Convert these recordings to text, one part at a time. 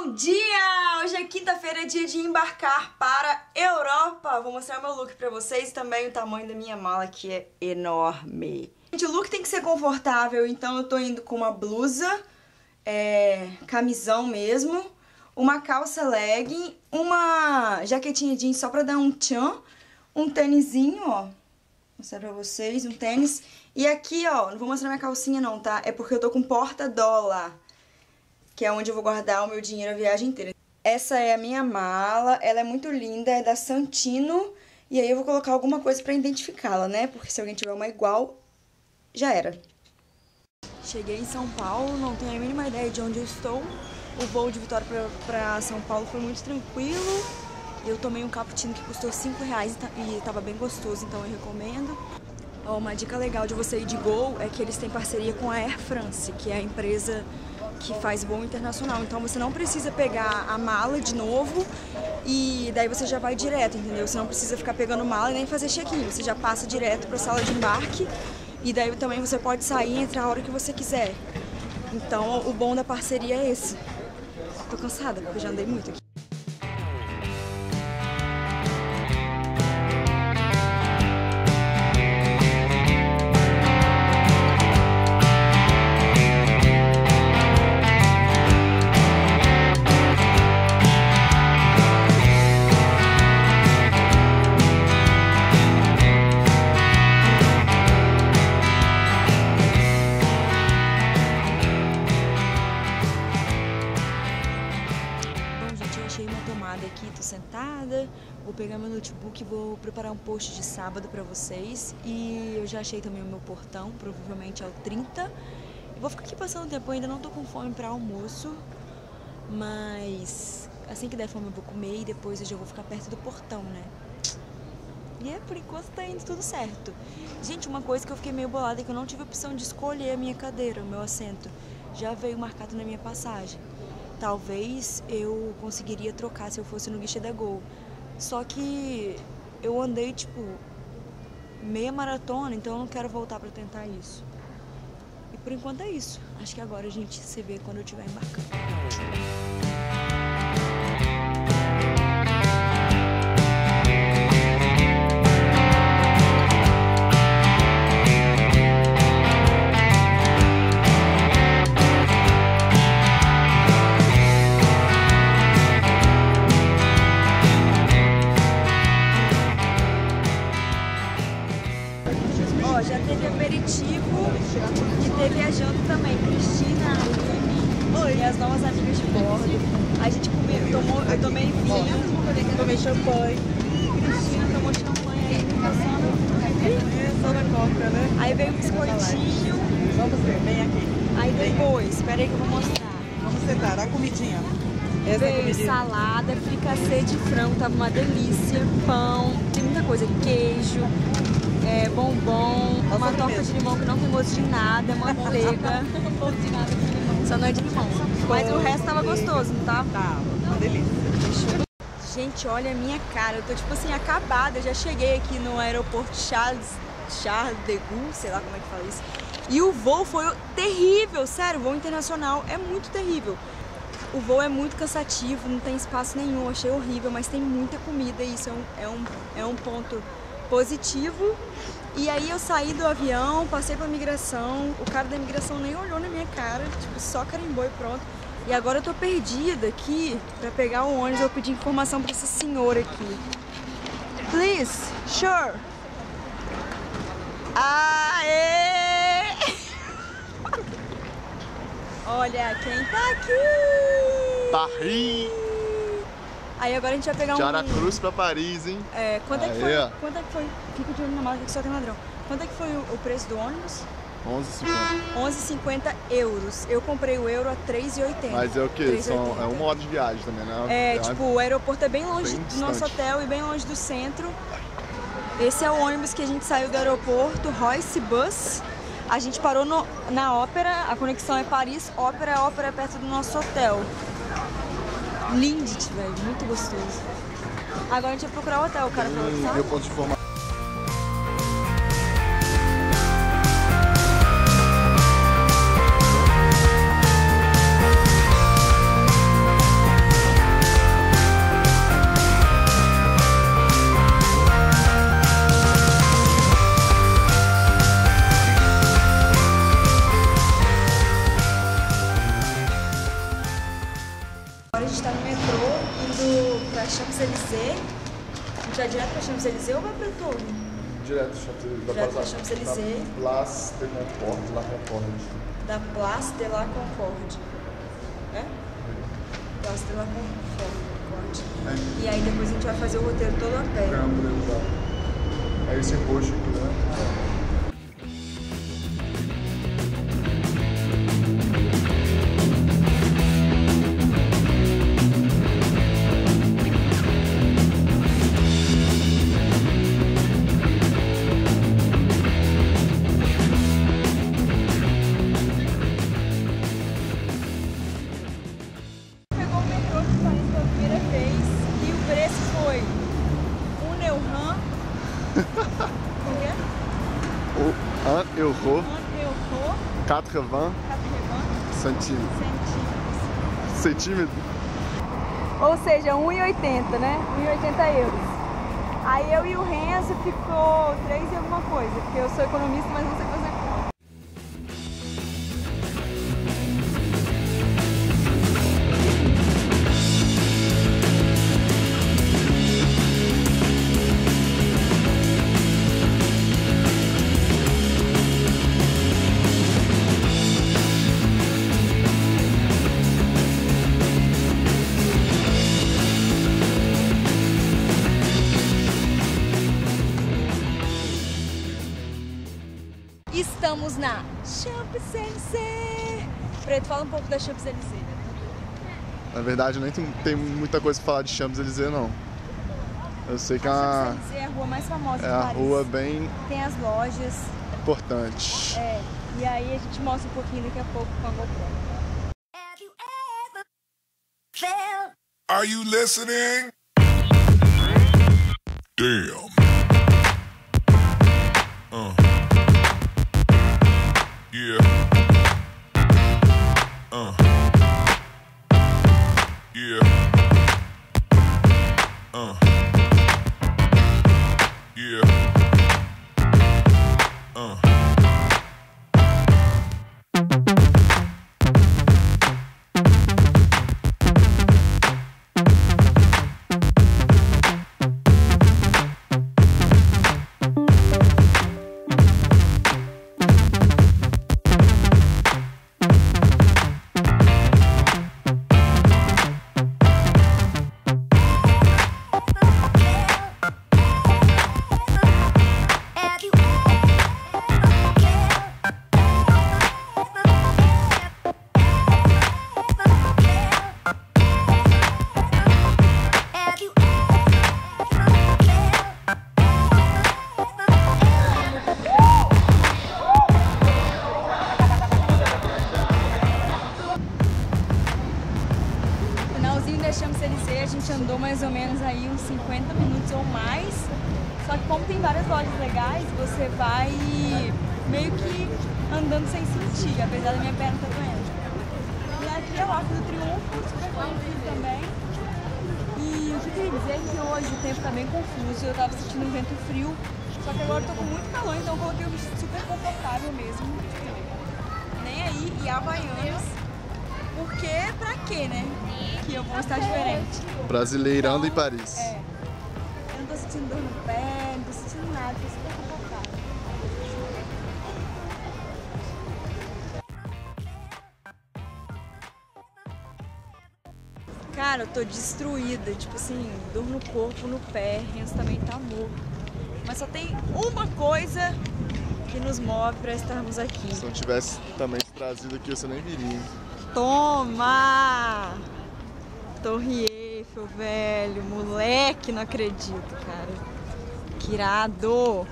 Bom dia! Hoje é quinta-feira, é dia de embarcar para Europa. Vou mostrar o meu look pra vocês e também o tamanho da minha mala, que é enorme. Gente, o look tem que ser confortável, então eu tô indo com uma blusa, camisão mesmo, uma calça legging, uma jaquetinha jeans só pra dar um tchan, um tênisinho, ó, vou mostrar pra vocês, um tênis. E aqui, ó, não vou mostrar minha calcinha não, tá? É porque eu tô com porta-dólar, que é onde eu vou guardar o meu dinheiro a viagem inteira. Essa é a minha mala, ela é muito linda, é da Santino, e aí eu vou colocar alguma coisa pra identificá-la, né? Porque se alguém tiver uma igual, já era. Cheguei em São Paulo, não tenho a mínima ideia de onde eu estou. O voo de Vitória pra São Paulo foi muito tranquilo. Eu tomei um cappuccino que custou R$5 e tava bem gostoso, então eu recomendo. Ó, uma dica legal de você ir de Gol é que eles têm parceria com a Air France, que é a empresa que faz voo internacional. Então você não precisa pegar a mala de novo e daí você já vai direto, entendeu? Você não precisa ficar pegando mala e nem fazer check-in. Você já passa direto para a sala de embarque e daí também você pode sair e entrar a hora que você quiser. Então o bom da parceria é esse. Tô cansada porque eu já andei muito aqui. Aqui, tô sentada, vou pegar meu notebook e vou preparar um post de sábado pra vocês. E eu já achei também o meu portão, provavelmente é o 30. Eu vou ficar aqui passando tempo, eu ainda não tô com fome pra almoço, mas assim que der fome eu vou comer e depois eu já vou ficar perto do portão, né? E por enquanto tá indo tudo certo. Gente, uma coisa que eu fiquei meio bolada é que eu não tive a opção de escolher a minha cadeira, o meu assento. Já veio marcado na minha passagem. Talvez eu conseguiria trocar se eu fosse no guichê da Gol. Só que eu andei, tipo, meia maratona, então eu não quero voltar pra tentar isso. E por enquanto é isso. Acho que agora a gente se vê quando eu estiver embarcando. Já teve aperitivo e teve a janta também. Cristina, e as novas amigas de bordo. A gente comeu, eu tomei vinho, tomei champanhe. Cristina tomou champanhe aí, passando. Só na coca, né? Aí veio um biscoitinho. Vamos ver, vem aqui. Aí depois, espera aí que eu vou mostrar. Vamos sentar, a comidinha. Essa veio salada, fricassê de frango, tava uma delícia. Pão, tem muita coisa, queijo. Bombom, uma torta de limão que não tem gosto de nada, manteiga. Só não é de limão. Mas o resto tava gostoso, não tava? Tá, uma delícia. Gente, olha a minha cara. Eu tô tipo assim, acabada. Eu já cheguei aqui no aeroporto Charles de Gaulle, sei lá como é que fala isso. E o voo foi terrível, sério, o voo internacional é muito terrível. O voo é muito cansativo, não tem espaço nenhum, achei horrível, mas tem muita comida e isso é um ponto positivo. E aí eu saí do avião, passei pra migração, o cara da imigração nem olhou na minha cara, tipo, só carimbou e pronto. E agora eu tô perdida aqui pra pegar o ônibus, eu pedi informação pra essa senhora aqui. Please, sure. Aê! Olha quem tá aqui! Paris! Aí agora a gente vai pegar de Aracruz pra Paris, hein? Quanto é que foi? Quanto é que foi? Fica de olho na mala que só tem ladrão. Quanto é que foi o preço do ônibus? 11,50. 11,50 euros. Eu comprei o euro a 3,80. Mas é o que? É uma hora de viagem também, né? Tipo, o aeroporto é bem longe do nosso hotel e bem longe do centro. Esse é o ônibus que a gente saiu do aeroporto, Royce Bus. A gente parou na Ópera, a conexão é Paris, Ópera é perto do nosso hotel. Lindt, velho, muito gostoso. Agora a gente vai procurar o hotel, o cara falou que tá. Meu ponto de informação. gente tá no metrô, indo pra Champs-Élysées. A gente vai direto pra Champs-Élysées ou vai pra Torre? Direto Champs-Élysées. Direto pra Champs-Élysées. Da Place de Concorde, La Concorde. Da Place de la Concorde. É? Place de la Concorde. É. E aí depois a gente vai fazer o roteiro todo a pé. É esse roxo aqui, né? Euro, 80 centímetros. Ou seja, 1,80, né? 1,80 euros. Aí eu e o Renzo ficou 3 e alguma coisa, porque eu sou economista, mas não sei fazer conta. Estamos na Champs-Élysées. Preto, fala um pouco da Champs-Élysées. Na verdade, nem tem muita coisa pra falar de Champs-Élysées, não. Eu sei que Champs-Élysées é a rua mais famosa de Paris. É a rua bem... Tem as lojas. Importante. É, e aí a gente mostra um pouquinho daqui a pouco com a GoPro. Are you listening? Damn. Yeah. Yeah. Yeah. Champs-Élysées, a gente andou mais ou menos aí uns 50 minutos ou mais. Só que como tem várias lojas legais, você vai meio que andando sem sentir, apesar da minha perna estar doendo. E aqui é o Arco do Triunfo, super conhecido também. E o que eu queria dizer é que hoje o tempo está bem confuso, eu estava sentindo um vento frio, só que agora eu tô com muito calor, então eu coloquei um vestido super confortável mesmo. Nem aí, e Havaianas. Porque, pra quê, né? Que eu vou estar diferente. Brasileirando em Paris. É. Eu não tô sentindo dor no pé, não tô sentindo nada, tô super confortável. Cara, eu tô destruída, tipo assim, dor no corpo, no pé, Renzo também tá morto. Mas só tem uma coisa que nos move pra estarmos aqui. Se não tivesse também trazido aqui, você nem viria. Toma! Torre Eiffel, velho, moleque, não acredito, cara. Que irado!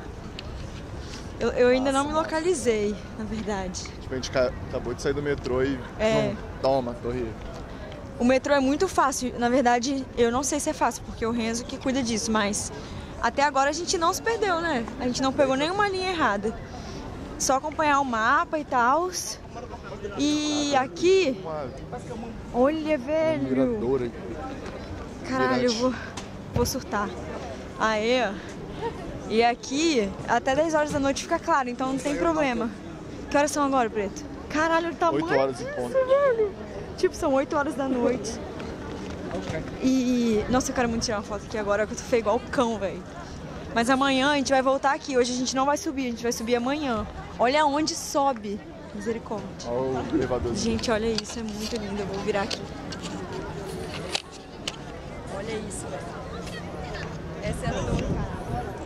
Eu ainda não me localizei, na verdade. Tipo, a gente acabou de sair do metrô e... Toma, Torre Eiffel. O metrô é muito fácil, na verdade, eu não sei se é fácil, porque o Renzo que cuida disso, mas até agora a gente não se perdeu, né? A gente não pegou nenhuma linha errada. Só acompanhar o mapa e tal. E aqui, olha, velho. Caralho, eu vou surtar. Aí, ó. E aqui, até 10 horas da noite fica claro, então não tem problema. Que horas são agora, Preto? Caralho, o tamanho 8 horas em ponto. velho. Tipo, são 8 horas da noite. E, nossa, eu quero muito tirar uma foto aqui agora, que eu tô feio igual o cão, velho. Mas amanhã a gente vai voltar aqui. Hoje a gente não vai subir, a gente vai subir amanhã. Olha onde sobe. Misericórdia. Olha o elevador. Gente, olha isso, é muito lindo. Eu vou virar aqui. Olha isso, velho. Essa é a torre, cara.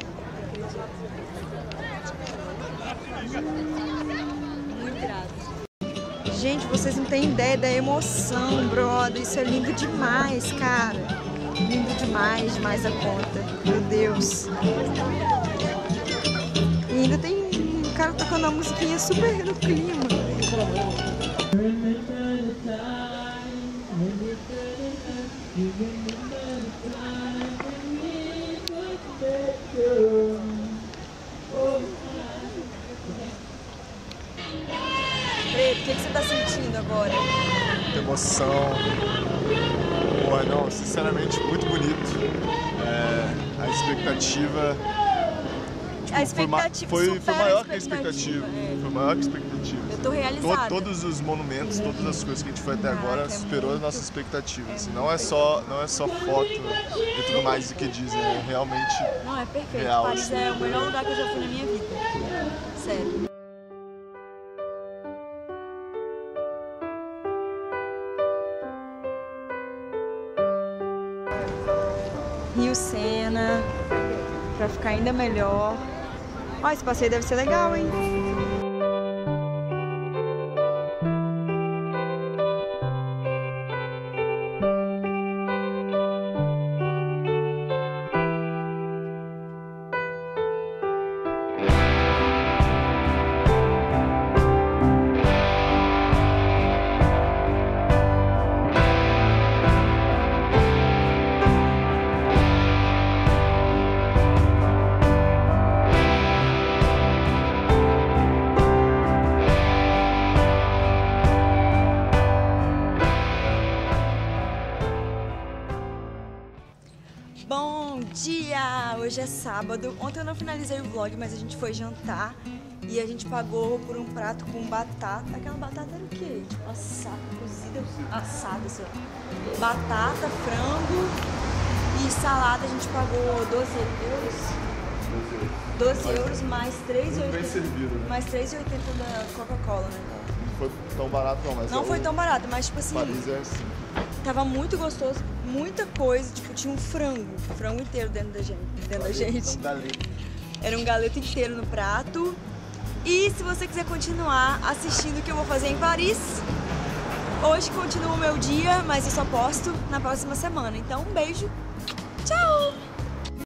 Muito irado. Gente, vocês não têm ideia da emoção, brother. Isso é lindo demais, cara. Lindo demais, demais a conta. Meu Deus. E ainda tem um cara tocando uma musiquinha super no clima. Preto, o que você tá sentindo agora? Muita emoção. Pô, não, sinceramente, muito bonito. A expectativa... A expectativa foi supera maior a que a expectativa. é. Foi maior que a expectativa. Eu tô realizada. Todos os monumentos, todas as coisas que a gente foi até agora é superou as muito- nossas expectativas. Não é só foto e tudo mais do que dizem, é realmente Não, é perfeito. real. Paris assim. é o melhor lugar que eu já fui na minha vida. Sério. Rio Sena, pra ficar ainda melhor. Ó, esse passeio deve ser legal, hein? Bom dia! Hoje é sábado. Ontem eu não finalizei o vlog, mas a gente foi jantar e a gente pagou por um prato com batata. Aquela batata era o quê? Tipo assada, cozida, assada, sei lá. Batata, frango e salada. A gente pagou 12 euros. 12 euros mais 3,80. Bem servido, né? Mais 3,80 da Coca-Cola, né? Não foi tão barato não, mas Não foi tão barato, mas tipo assim, Paris é assim. tava muito gostoso, muita coisa, tipo, tinha um frango inteiro dentro da gente. Não dá leite. Era um galeto inteiro no prato. E se você quiser continuar assistindo o que eu vou fazer em Paris, hoje continua o meu dia, mas eu só posto na próxima semana. Então, um beijo, tchau!